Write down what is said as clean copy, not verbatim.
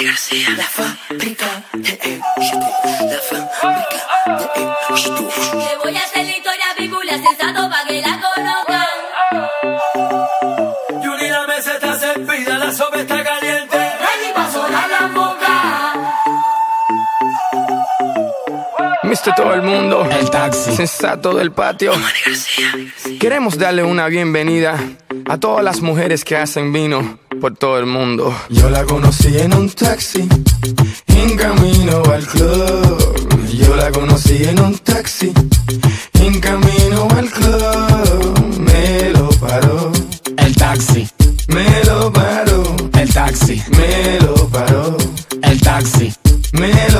García. La fábrica de éxito. La fábrica de éxito. Le voy a hacer la historia bíblia sensato pa' que la conozcan. Yuri, la mesa está servida, la sopa está caliente. Ready pa' sonar la boca. Mister todo el mundo, El taxi. sensato del patio. Manny García. Queremos darle una bienvenida a todas las mujeres que hacen vino por todo el mundo. Yo la conocí en un taxi, en camino al club. Yo la conocí en un taxi, en camino al club. Me lo paró, El taxi. me lo paró, El taxi. me lo paró, El taxi. me